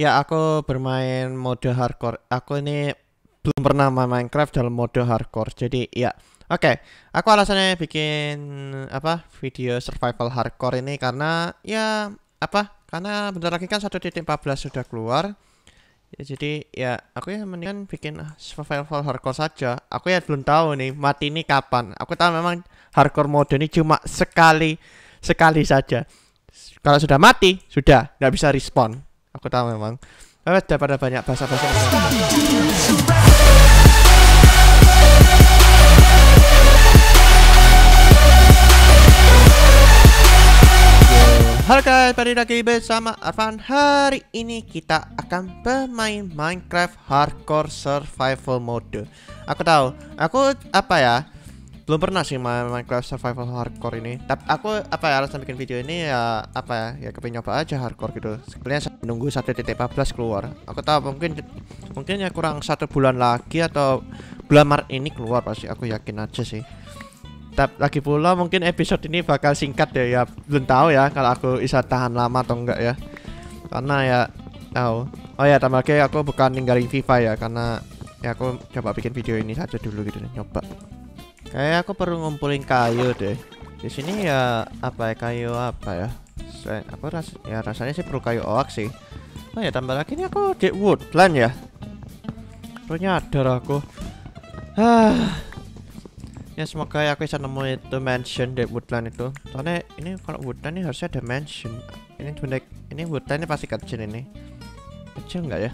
Ya, aku bermain mode hardcore. Aku ini belum pernah main Minecraft dalam mode hardcore. Jadi, ya. Oke, aku alasannya bikin video survival hardcore ini karena karena bentar lagi kan 1.14 sudah keluar. Ya, jadi ya aku ya mendingan bikin survival hardcore saja. Aku ya belum tahu nih mati ini kapan. Aku tahu memang hardcore mode ini cuma sekali saja. Kalau sudah mati, sudah nggak bisa respawn. Aku tahu memang. Daripada banyak bahasa-bahasa. Halo guys, balik lagi bersama Arfan. Hari ini kita akan bermain Minecraft Hardcore Survival Mode. Aku tahu, belum pernah sih main Minecraft Survival Hardcore ini. Tapi aku alasan bikin video ini ya kepingin nyoba aja hardcore gitu. Sebenarnya menunggu 1.14 keluar. Aku tahu mungkin ya kurang 1 bulan lagi atau bulan Maret ini keluar pasti. Aku yakin aja sih. Lagi pula mungkin episode ini bakal singkat ya belum tahu ya kalau aku bisa tahan lama atau enggak ya, karena ya tambah lagi aku bukan ninggalin FIFA ya, karena ya aku coba bikin video ini saja dulu gitu nih, nyoba. Kayak aku perlu ngumpulin kayu deh di sini ya. Kayu apa ya, rasanya sih perlu kayu oak sih. Oh ya, tambah lagi ini aku di woodland ya, perlu nyadar aku. Ya semoga ya aku bisa nemu itu mansion di woodland itu. Soalnya ini kalau woodland ini harusnya ada mansion. Ini woodland ini pasti kecil ini. Kecil nggak ya?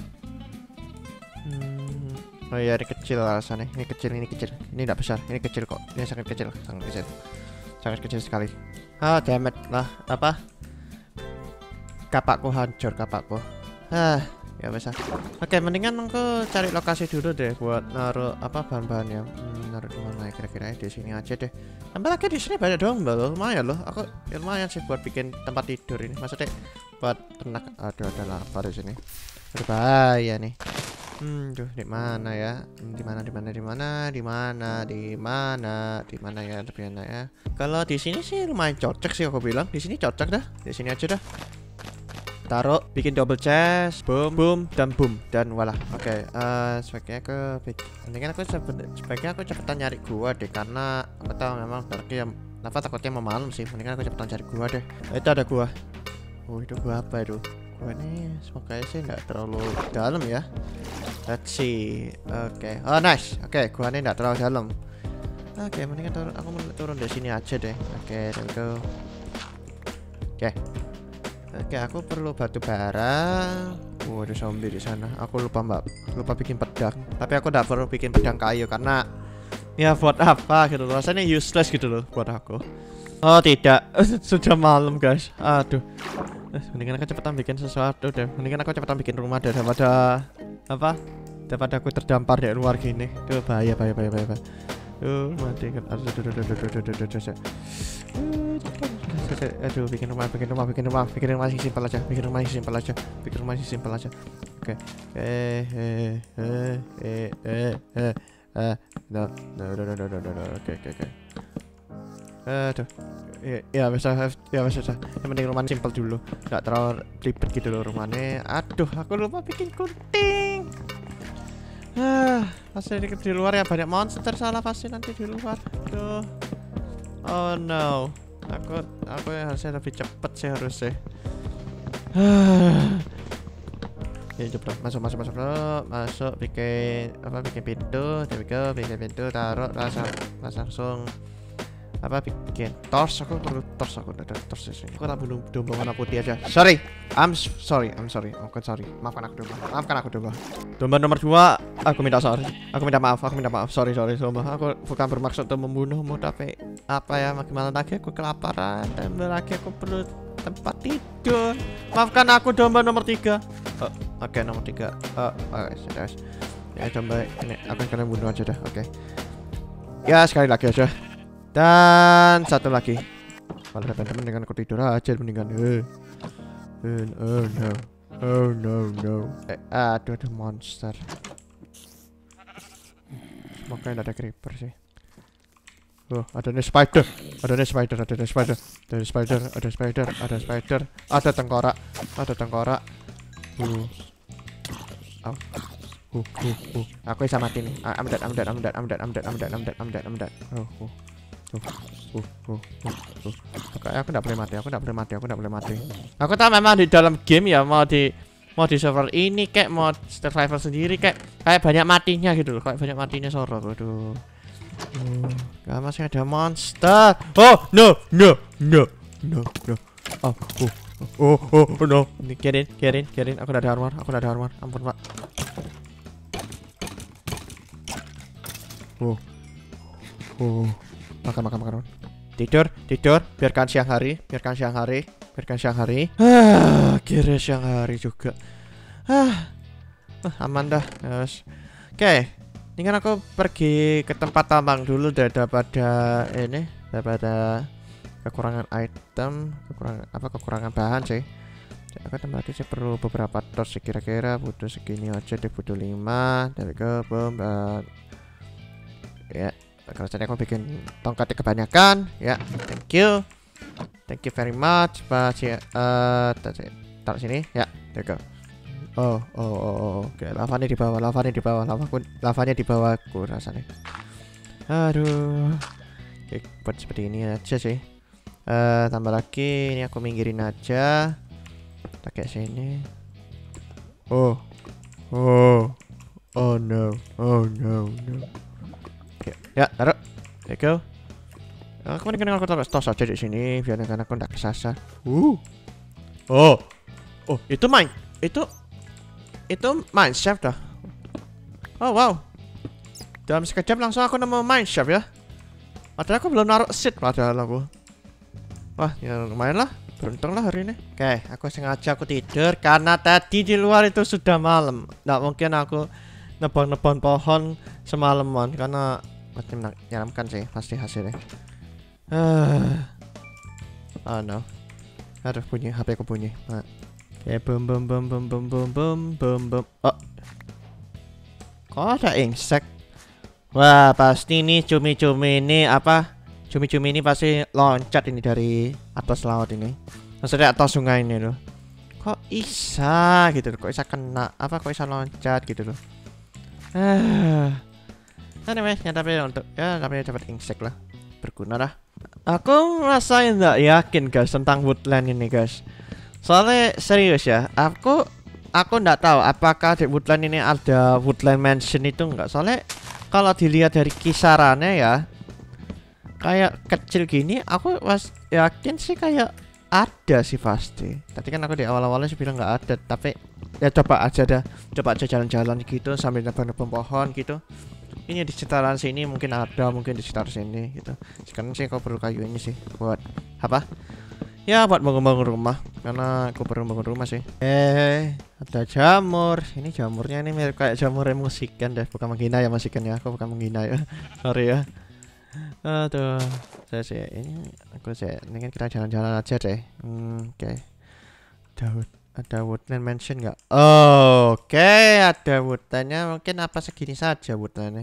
Oh ya, ini kecil alasannya. Ini kecil. Ini tidak besar. Ini kecil kok. Ini sangat kecil sekali. Damn it lah. Kapakku hancur, kapakku. Ya bisa. Oke, mendingan aku cari lokasi dulu deh buat naruh bahan-bahannya. Naruh di mana kira-kira? Di sini aja deh. Tambah lagi di sini banyak domba loh, lumayan loh. Aku ya lumayan sih buat bikin tempat tidur ini. Maksudnya buat ternak. Aduh, ada lapar di sini. Berbahaya nih. Di mana ya? Di mana ya? Kalau di sini sih lumayan cocok sih aku bilang. Di sini cocok dah. Di sini aja dah. Taruh, bikin double chest, boom, dan walah. Oke, sebaiknya aku cepetan nyari gua deh, karena aku tahu memang takutnya mau malam sih. Mendingan aku cepetan cari gua deh. Itu ada gua. Itu gua apa itu? Gua ini semoga sih nggak terlalu dalam ya. Let's see. Oke. Oh nice. Oke, gua ini nggak terlalu dalam. Oke, mendingan aku turun di sini aja deh. Oke, there we go. Oke, aku perlu batu bara. Ada zombie di sana. Aku lupa bikin pedang. Tapi aku tidak perlu bikin pedang kayu karena ya buat apa gitu loh. Rasanya useless gitu loh buat aku. Oh tidak, sudah malam guys. Aduh. Mendingan aku cepetan bikin sesuatu deh. Mendingan aku cepetan bikin rumah deh daripada aku terdampar di luar gini. Tuh bahaya. Mati kan. Aduh, bikin rumah sih simpel aja. Oke. No. Oke. Aduh. Ya bisa. Yang penting rumahnya simpel dulu. Enggak terlalu ribet gitu loh rumahnya. Aduh, aku lupa bikin gunting. Pasti di luar ya banyak monster, salah pasti nanti di luar. Aduh. Oh no. Aku yang harusnya lebih cepet sih harusnya. Ya cepet masuk bikin pintu, bikin pintu, taruh langsung bikin torch. Aku perlu torch, aku ada torch di sini. Aku tak bunuh domba warna putih aja. Sorry. I'm sorry. Maafkan aku domba. Domba nomor 2, aku minta maaf. Sorry domba. Aku bukan bermaksud untuk membunuhmu, tapi gimana lagi aku kelaparan dan lagi aku perlu tempat tidur. Maafkan aku domba nomor 3. Oke, nomor 3. Sudah. Ya domba ini aku akan bunuh aja dah. Oke. Ya sekali lagi aja. Dan satu lagi. Kalau teman-teman dengan aku tidur aja mendingan. Oh no. Aduh, ada monster. Semoga ada creeper sih. Ada spider. Ada tengkorak. Oh. Aku bisa mati nih. I'm dead. Aku nggak boleh mati. Aku tahu memang di dalam game ya mau di server ini kayak mau survival sendiri kayak banyak matinya gitu loh, kayak banyak matinya Sora. Aduh. Gak masih ada monster. Oh no. Oh no. Get in. Aku udah ada armor. Ampun Pak. Makan. Tidur. Biarkan siang hari. Kira siang hari juga. Aman dah. Yes. Oke. Ini kan aku pergi ke tempat tambang dulu daripada kekurangan item, kekurangan bahan sih. Aku tempatnya sih perlu beberapa tos sih, kira-kira butuh segini aja deh, butuh 5. Dari ke bom ya. Kalau tadi aku bikin tongkatnya kebanyakan ya. Thank you very much. Taruh sini ya. There you go. Oke, lavanya di bawah, lavanya di bawahku rasanya. Aduh. Oke, buat seperti ini aja sih. Tambah lagi ini aku minggirin aja. Pakai sini. Oh no. Oke, ya, taruh. There you go. Aku mendingan aku taruh tos aja di sini biar aku nggak kesasar. Oh, itu mineshaft dah. Oh wow. Dalam sekejap langsung aku nemu mineshaft ya. Padahal aku belum naruh seed padahal aku. Wah, ya lumayan lah. Beruntung lah hari ini. Oke, aku sengaja tidur karena tadi di luar itu sudah malam. Nggak mungkin aku nebang pohon semalaman karena pasti menyeramkan sih pasti hasilnya. Oh no. Aduh, bunyi HP aku bunyi. Oke, bum. Oh. Kok ada insect? Wah, pasti ini cumi-cumi ini Cumi-cumi ini pasti loncat ini dari atas laut ini. Maksudnya atas sungai ini loh. Kok bisa gitu loh? Kok bisa kena? Kok bisa loncat gitu loh? Anyway, tapi untuk namanya dapat insect lah. Berguna lah. Aku merasa nggak yakin guys tentang woodland ini guys. Soalnya serius ya, aku nggak tahu apakah di woodland ini ada woodland mansion itu nggak. Soalnya kalau dilihat dari kisarannya ya, kayak kecil gini, aku yakin sih kayak ada sih pasti. Tadi kan aku di awal-awalnya sih bilang nggak ada, tapi ya coba aja jalan-jalan gitu sambil nebang-nebang pohon gitu. Ini di sekitaran sini mungkin ada, mungkin di sekitar sini gitu. Sekarang sih aku perlu kayu ini sih buat apa? Ya buat bangun-bangun rumah, karena aku perlu bangun rumah sih. Ada jamur. Ini jamurnya ini mirip kayak jamur musikan deh. Bukan menghina ya musikan ya, aku bukan menghina ya. Sorry ya. Aduh, ini kan kita jalan-jalan aja deh. Oke. Ada woodland mansion nggak? Oke, ada woodlandnya. Mungkin apa segini saja woodlandnya.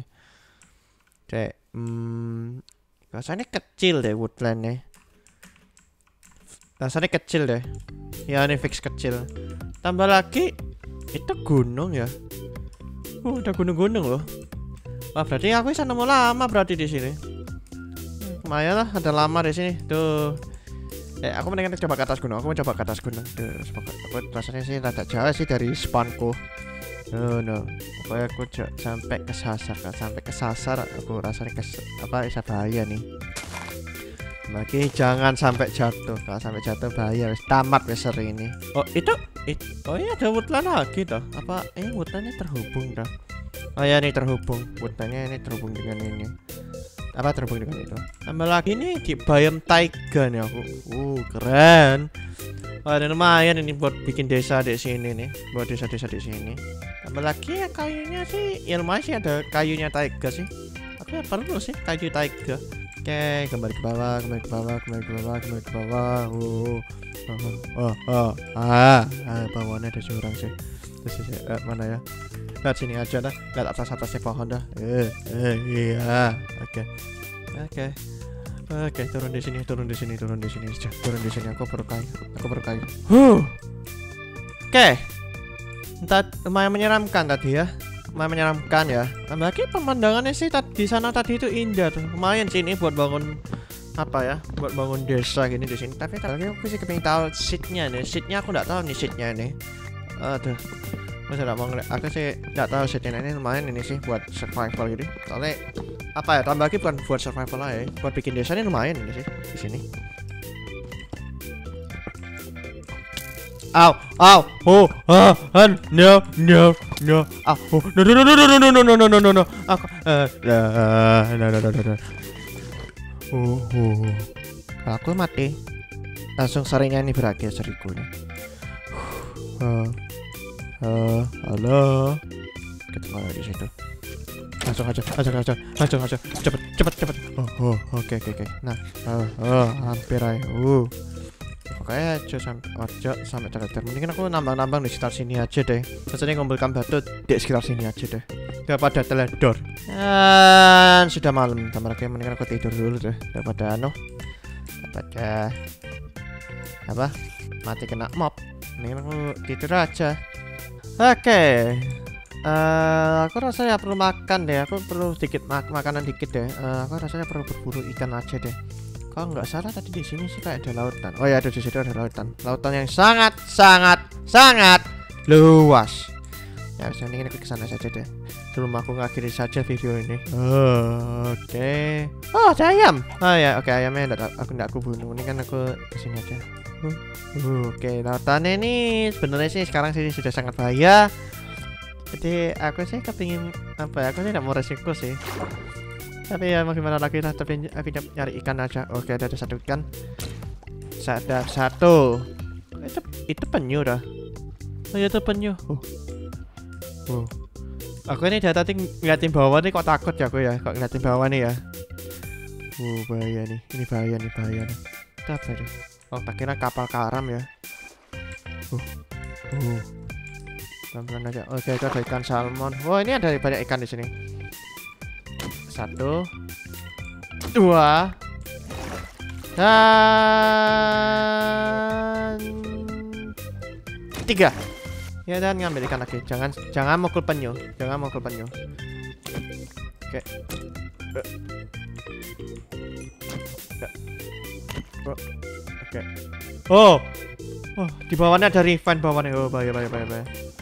Rasanya kecil deh woodlandnya. Rasanya kecil deh. Ya ini fix kecil. Tambah lagi itu gunung ya. Udah gunung-gunung loh. Wah, berarti aku bisa nemu lama berarti di sini. Lumayan lah, ada lama di sini. Tuh. Aku mendingan coba ke atas gunung. Aku mau coba ke atas gunung. Tuh, aku rasanya sih rada jauh sih dari spawnku. No. Pokoknya aku sampai kesasar. Aku rasanya bisa bahaya nih. Lagi jangan sampai jatuh. Kalau sampai jatuh bahaya. Tamat seri ini. Oh iya ada woodland lagi toh. Ini woodlandnya terhubung dah. Oh ya, ini terhubung. Woodlandnya ini terhubung dengan ini. Terhubung dengan itu. Tambah lagi ini di biome taiga nih aku. Keren. Ada lumayan ini buat bikin desa di sini nih. Buat desa-desa di sini. Tambah lagi ya kayunya sih. Ya lumayan sih ada kayunya taiga sih. Aku ya perlu sih kayu taiga. Oke, kembali ke bawah. Bawahnya ada jurang sih. Terus mana ya? Lihat sini aja dah. Lihat atasnya pohon dah. Iya. Oke, turun di sini. Aku perlu kayu. Oke. Entah, lumayan menyeramkan tadi ya. Lumayan menyeramkan ya. Lagi pemandangannya sih di sana tadi itu indah tuh. Lumayan sih ini buat bangun apa ya? Buat bangun desa gini di sini. Tapi lagi aku sih kepengin tahu seatnya nih. Seatnya aku nggak tahu nih seatnya ini. Aduh. Aku sih nggak tahu seatnya ini lumayan ini sih buat survival gitu. Soalnya apa ya? Tambah lagi bukan buat survival lah ya. Buat bikin desa ini lumayan ini sih di sini. Ow, ow, oh, no, oh, no, aku, aku mati, langsung serinya ini berakhir seriku nih. Halo, kita mulai di situ. Langsung aja, cepet. Oke. Nah, hampir aja. Oke, sampai terakhir. Mendingan aku nambang-nambang di sekitar sini aja deh. Biasanya ngumpulkan batu di sekitar sini aja deh. Daripada teledor. Dan sudah malam. Tambah lagi mendingan aku tidur dulu deh. Daripada apa? Mati kena mob. Mendingan aku tidur aja. Oke. Aku rasanya perlu makan deh. Aku perlu dikit makanan dikit deh. Aku rasanya perlu berburu ikan aja deh. Kalau nggak salah tadi di sini sih kayak ada lautan. Oh ya, ada di situ ada lautan. Lautan yang sangat luas. Ya, mendingan aku kesana saja deh. Sebelum aku ngakhiri saja video ini. Oke. Oh, ada ayam. Oh ya, oke, ayamnya aku bunuh. Ini kan aku kesini aja. Oke, lautannya ini sebenarnya sih sekarang sih sudah sangat bahaya. Jadi aku sih kepingin apa ya? Aku sih tidak mau resiko sih. Tapi ya mau gimana lagi lah, tapi aku nyari ikan aja. Oke, ada satu ikan. Ada satu. Itu penyu dah. Oh ya, itu penyu. Aku ini dari tadi ngeliatin bawah nih, kok takut ya aku ya. Kok ngeliatin bawah nih ya. Bahaya nih. Ini bahaya nih. Itu apa itu? Oh, tak kira kapal karam ya. Pelan-pelan aja. Oke, itu ada ikan salmon. Ini ada banyak ikan di sini. 1, 2, dan 3. Ya, dan ngambil ikan lagi. Jangan mukul penyu. Oke. Oke. Oh, di bawahnya ada refine bawahnya. Oh, bahaya. Bahaya.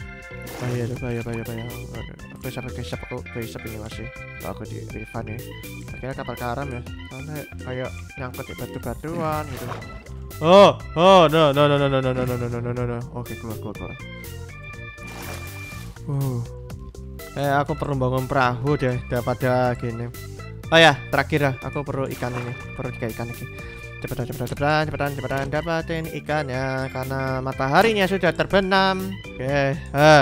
Aku bisa ini masih. Aku di refine ya. Akhirnya kapal karam ya. Soalnya kayak nyangkut di batu-batuan gitu. No. Oke, keluar. Aku perlu bangun perahu deh daripada gini. Oh ya, terakhir dah. Aku perlu ikan ini. Perlu 3 ikan lagi. Cepetan dapatin ikannya karena mataharinya sudah terbenam. Oke.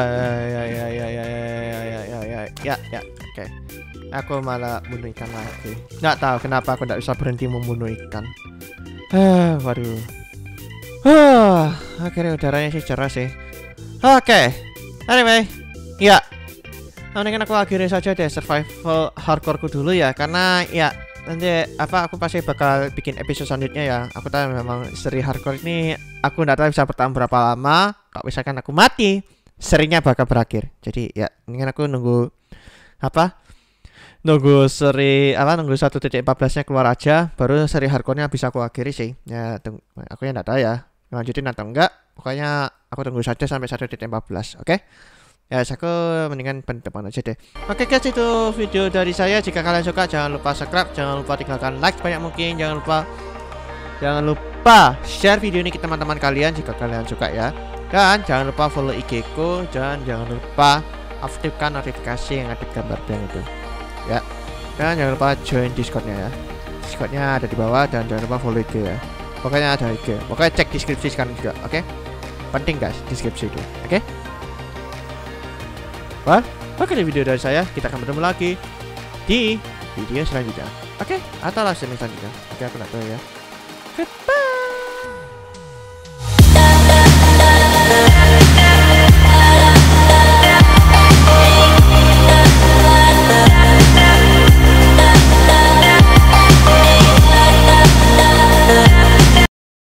Ya. Oke. Aku malah bunuh ikan lagi. Nggak tahu kenapa aku nggak bisa berhenti membunuh ikan. Waduh. Akhirnya udaranya sih cerah sih. Oke. Anyway, ya. Mendingan aku akhiri saja deh survival hardcoreku dulu ya, karena ya nanti aku pasti bakal bikin episode selanjutnya ya. Aku tahu memang seri hardcore ini aku nggak tahu bisa bertahan berapa lama. Kalau misalkan aku mati, serinya bakal berakhir. Jadi ya, mendingan aku nunggu seri 1.14-nya keluar aja, baru seri hardcore-nya bisa aku akhiri sih. Ya, aku yang nggak tahu ya lanjutin atau enggak. Pokoknya aku tunggu saja sampai 1.14, oke? Ya, aku mendingan pendepan aja deh. Oke guys, itu video dari saya. Jika kalian suka, jangan lupa subscribe, jangan lupa tinggalkan like sebanyak mungkin, jangan lupa share video ini ke teman-teman kalian jika kalian suka ya. Dan jangan lupa follow IG ku, dan jangan lupa aktifkan notifikasi yang ada gambar dan itu. Ya. Dan jangan lupa join Discord-nya ya. Discord-nya ada di bawah, dan jangan lupa follow IG ya. Pokoknya ada IG. Pokoknya cek deskripsi sekarang juga, oke? Penting guys, deskripsi itu, oke? Oke, di video dari saya, kita akan bertemu lagi di video selanjutnya. Oke, atau langsung selanjutnya. Oke, aku nggak tahu ya. Goodbye.